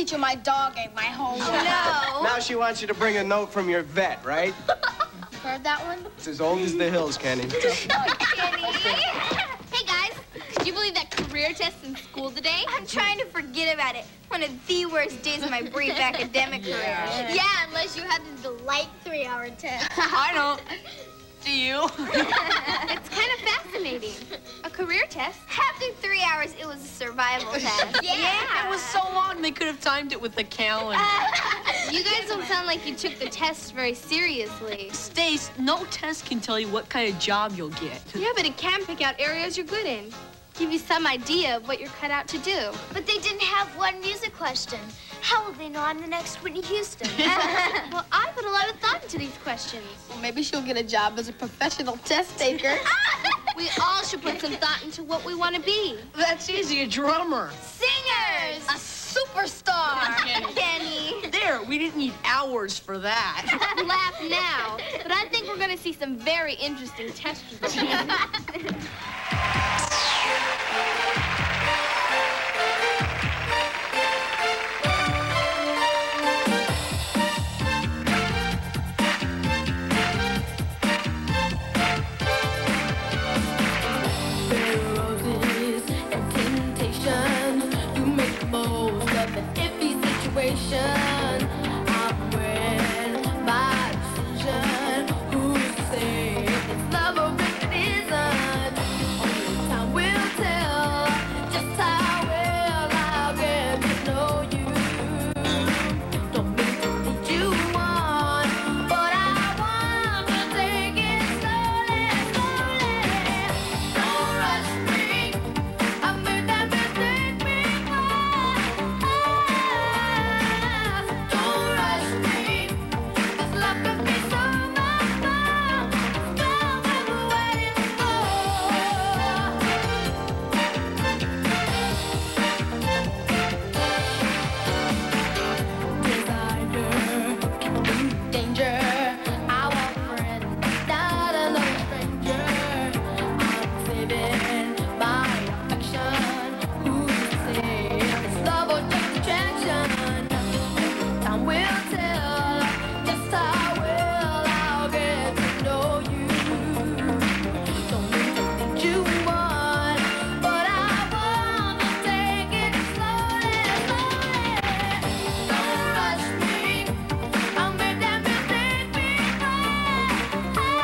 teacher my dog ate my homework. No. Now she wants you to bring a note from your vet, right? Heard that one? It's as old as the hills, Kenny. Kenny. Hey, guys. Could you believe that career test in school today? I'm trying to forget about it. One of the worst days of my brief academic career. Yeah, unless you had the delight 3-hour test. I don't. Do you? It's kind of fascinating. A career test. After 3 hours, it was a survival test. Yeah. It was so long they could have timed it with the calendar. You guys don't sound like you took the test very seriously. Stace, no test can tell you what kind of job you'll get. Yeah, but it can pick out areas you're good in. Give you some idea of what you're cut out to do. But they didn't have one music question. How will they know I'm the next Whitney Houston? Well, I put a lot of thought into these questions. Well, maybe she'll get a job as a professional test taker. We all should put some thought into what we want to be. That's easy, a drummer. Singers! A superstar. Kenny. There, we didn't need hours for that. Laugh now, but I think we're going to see some very interesting test results. I'm wearing my decision. Who's to say it's love or if it isn't? Only time will tell just how well I'll get to know you. Don't mean to lead you on, but I want to take it slowly, slowly. Don't rush me. I made that mistake before. Don't rush me. This love could be so much fun. Stop what we're waiting for. Desire, danger. I want a friend, not another stranger. I'm saving my affection. Who's to say if it's love or just attraction? Time will tell just how well I'll get to know you. Don't mean to lead you on, but I want to take it slowly, slowly. Don't rush me. I made that mistake before.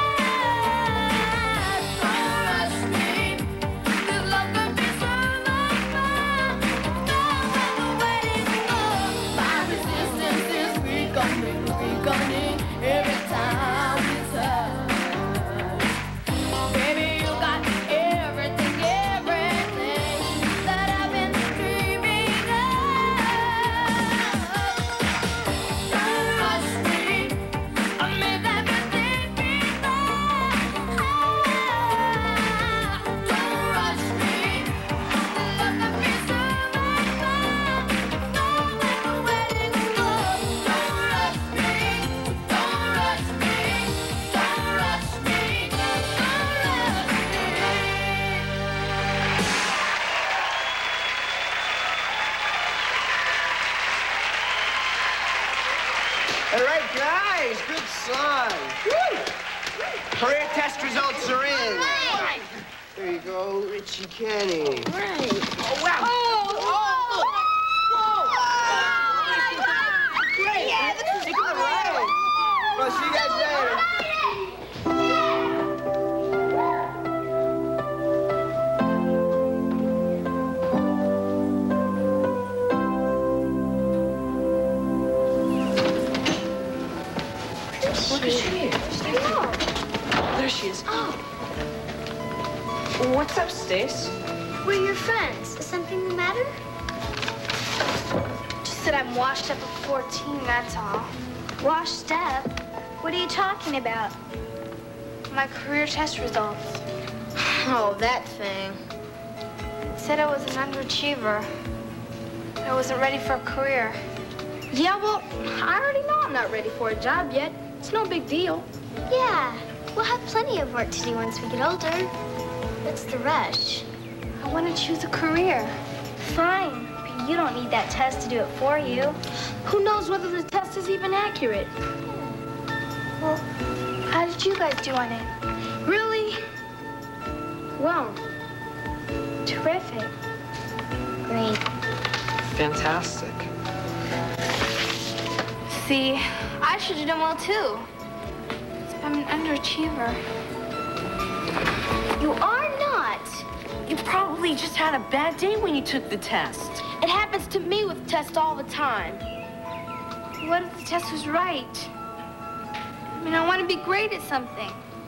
Don't rush me. This love could be so much fun. Stop what we're waiting for. My resistance is weakening every time we touch. Baby, you got everything, everything that I've been dreaming of. Don't rush me. I made that mistake before. Don't rush me. This love could be so much fun. Stop what we're waiting for. Don't rush me. Don't rush me. Don't rush me. Don't rush All right, guys, good song. Woo! Career test results are in. There you go, Richie Kenny. Right. Oh, wow. Great. Yeah, this is All right. Well, see you guys later. Look at she. There she is. Oh, What's up, Stace? we're your friends. Is something the matter? Just that I'm washed up at 14, that's all. Washed up? What are you talking about? My career test results. Oh, that thing. It said I was an underachiever. I wasn't ready for a career. Yeah, well, I already know I'm not ready for a job yet. It's no big deal. Yeah, we'll have plenty of work to do once we get older. What's the rush? I want to choose a career. Fine. you don't need that test to do it for you. Who knows whether the test is even accurate? Well, how did you guys do on it? Really? Well, Terrific. Great. Fantastic. See, I should have done well, too. I'm an underachiever. You are not. You probably just had a bad day when you took the test. it happens to me with tests all the time. What if the test was right? I mean, I want to be great at something.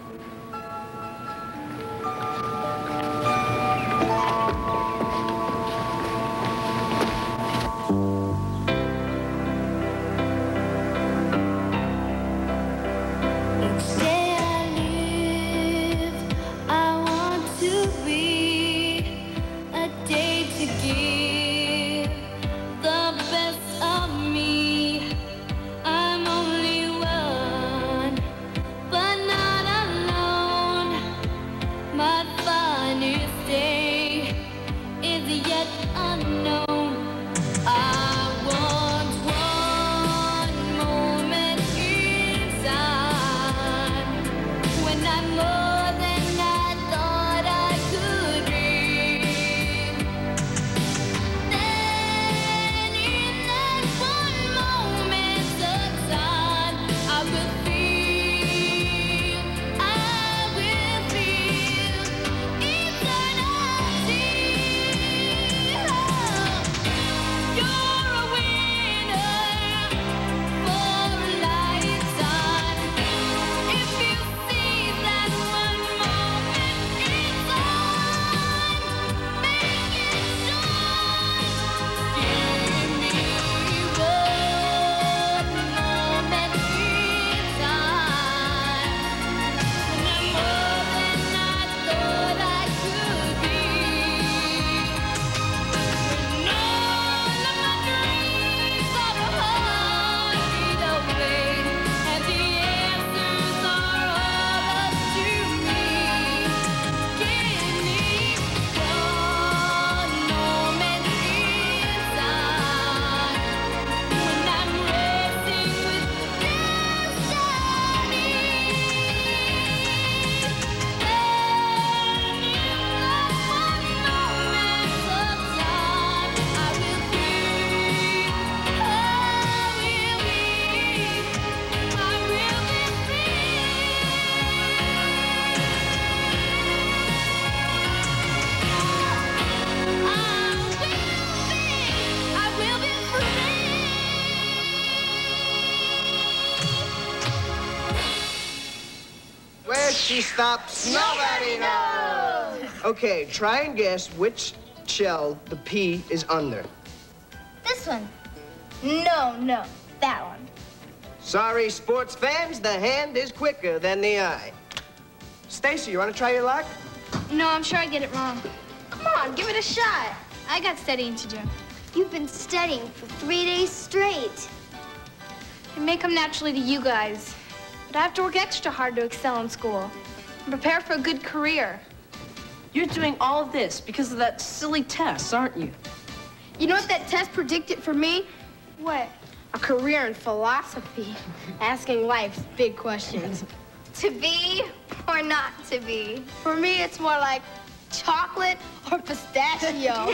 She stops. Nobody knows. Okay, try and guess which shell the pea is under. This one. No, that one. Sorry, sports fans, the hand is quicker than the eye. Stacy, you want to try your luck? No, I'm sure I get it wrong. Come on, give it a shot. I got studying to do. You've been studying for 3 days straight. It may come naturally to you guys, but I have to work extra hard to excel in school and prepare for a good career. You're doing all of this because of that silly test, aren't you? You know what that test predicted for me? What? A career in philosophy, asking life's big questions. To be or not to be? For me, it's more like chocolate or pistachio.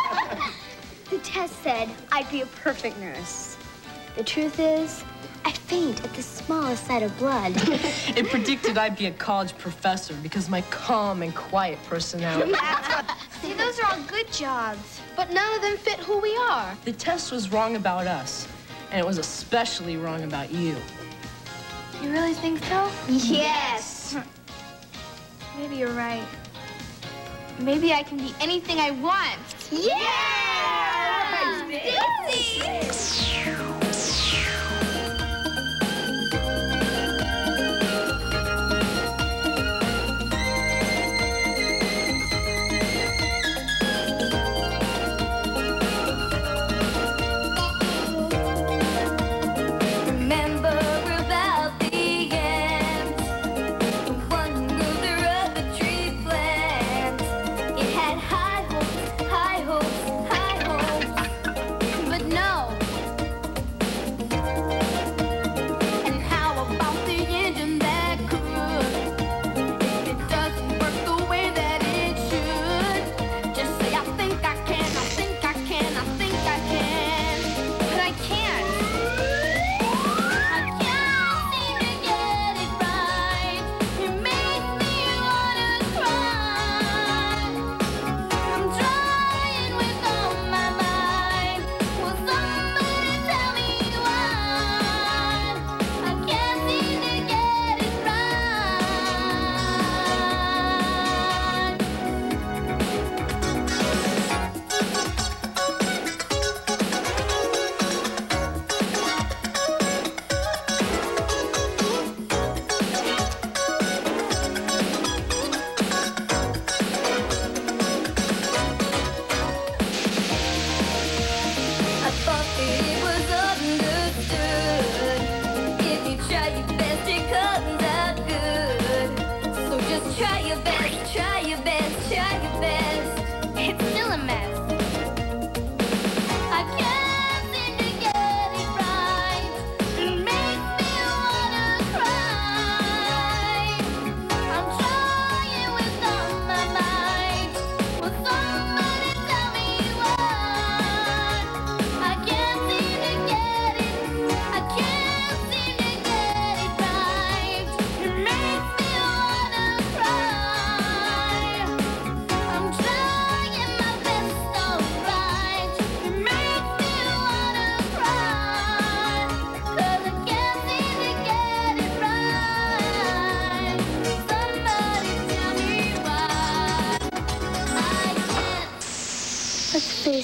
The test said I'd be a perfect nurse. The truth is, I faint at the smallest sight of blood. It predicted I'd be a college professor because of my calm and quiet personality. See, those are all good jobs. But none of them fit who we are. The test was wrong about us, and it was especially wrong about you. You really think so? Yes. Maybe you're right. Maybe I can be anything I want. Yeah! Stacy!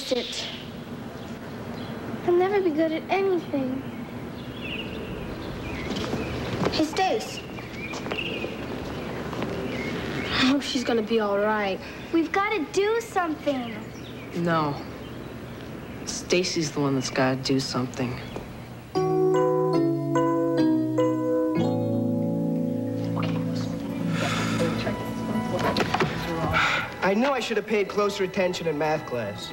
face it. I'll never be good at anything. Hey, Stace. I hope she's gonna be all right. We've got to do something. No. Stacy's the one that's got to do something. I knew I should have paid closer attention in math class.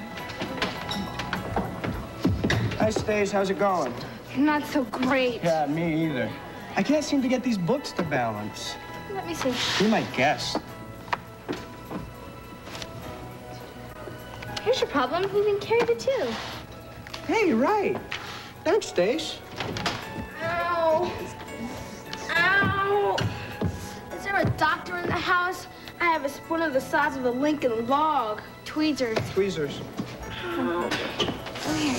Hi, Stace. How's it going? Not so great. Yeah, me either. I can't seem to get these books to balance. Let me see. Be my guest. Here's your problem. You can carry the two. Hey, you're right. Thanks, Stace. Ow. Ow. Is there a doctor in the house? I have a splinter the size of a Lincoln log. Tweezers. Tweezers. Come here.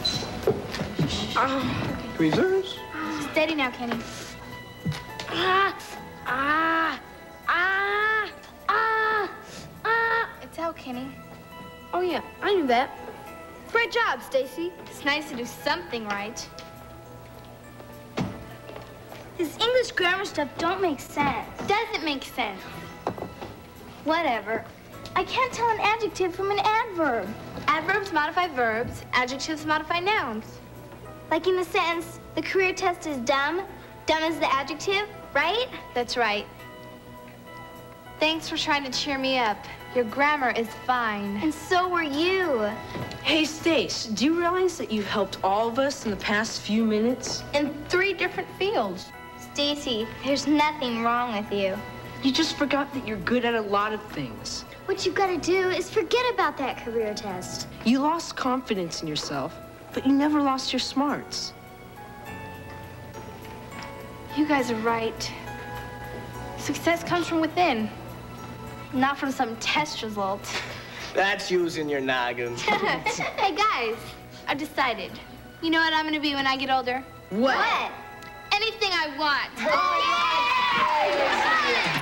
Tweezers? Steady now, Kenny. Ah, ah, ah, ah, ah. It's out, Kenny. Oh, yeah, I knew that. Great job, Stacy. It's nice to do something right. This English grammar stuff don't make sense. Doesn't make sense. Whatever. I can't tell an adjective from an adverb. Adverbs modify verbs. Adjectives modify nouns. Like in the sentence, the career test is dumb. Dumb is the adjective, right? That's right. Thanks for trying to cheer me up. Your grammar is fine. And so were you. Hey, Stace, do you realize that you've helped all of us in the past few minutes? In 3 different fields. Stacy, there's nothing wrong with you. You just forgot that you're good at a lot of things. What you've got to do is forget about that career test. You lost confidence in yourself, but you never lost your smarts. You guys are right. Success comes from within, not from some test result. That's using your noggin. Hey, guys, I've decided. You know what I'm going to be when I get older? What? Anything I want. Oh, yeah!